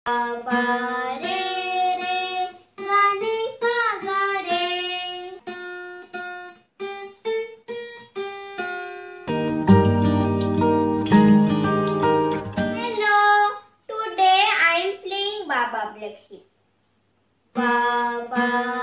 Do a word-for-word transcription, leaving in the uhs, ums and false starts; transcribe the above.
Baa Baa re re ga ni pa ga re. Hello, today I am playing Baa Baa Black Sheep. Baa Baa